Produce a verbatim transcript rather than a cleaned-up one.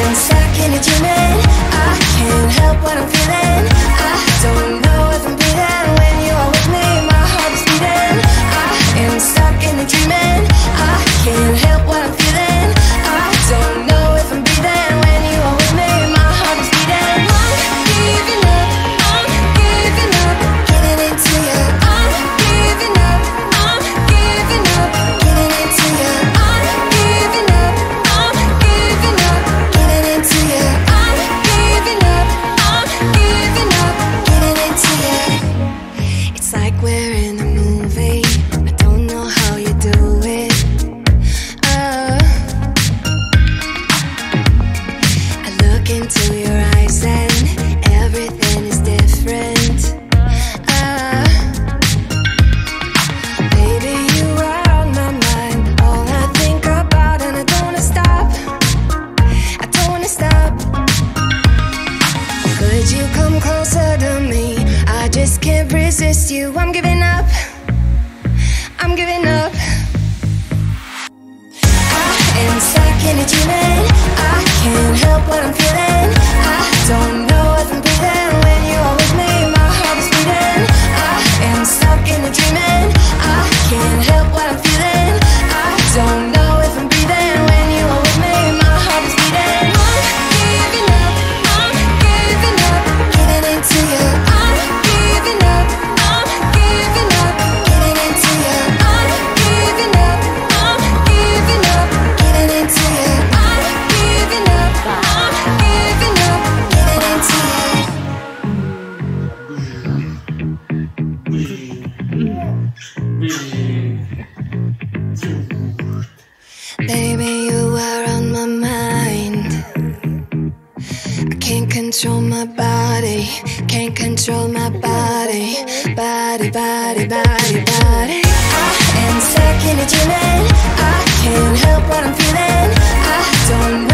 am stuck in a dreaming. I can't help what I'm feeling. I don't know if I'm breathing when you are with me. My heart is beating. I am stuck in a dreaming. I can't help what I'm feeling. I don't know if I'm breathing when you are with me. My heart is beating. I'm giving up. I'm giving up. Getting into you. I'm giving up. I'm giving up. Getting into you. I'm giving up. I'm giving up. Getting into you. I'm giving up. I'm giving up. Getting into you. It's like we're in a movie. I don't know how you do it. Oh. I look into your eyes and everything is different. Oh. Baby, you are on my mind. All I think about, and I don't wanna stop. I don't wanna stop. Could you come closer to me? I just can't resist you. I'm giving up. I'm giving up. I am stuck in a dreaming. I can't help what I'm feeling. I don't know if I'm breathing when you are with me. My heart is beating. I am stuck in a dreaming. I can't help what I'm feeling. I don't know if I'm breathing when you are with me. My heart is beating. I'm giving up. I'm giving up. Getting into you. I'm giving up. I'm giving up. Getting into you. I'm giving up. I'm giving up. Getting into you. I'm giving up. I'm giving up. Getting into you. Baby, you are on my mind. I can't control my body. Can't control my body. Body, body, body, body. I am stuck in a dreaming. I can't help what I'm feeling. I don't